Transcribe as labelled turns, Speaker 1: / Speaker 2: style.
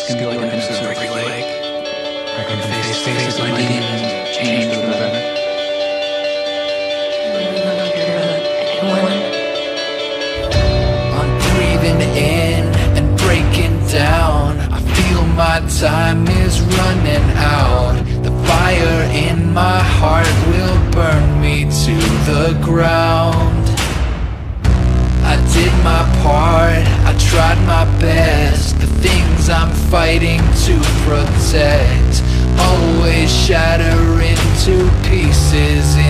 Speaker 1: It's gonna be like an episode of Break Your Leg. I can face my demons, change for the better.
Speaker 2: I'm breathing in and breaking down. I feel my time is running out. The fire in my heart will burn me to the ground. I did my part, I tried my best. The things I'm fighting to protect always shatter into pieces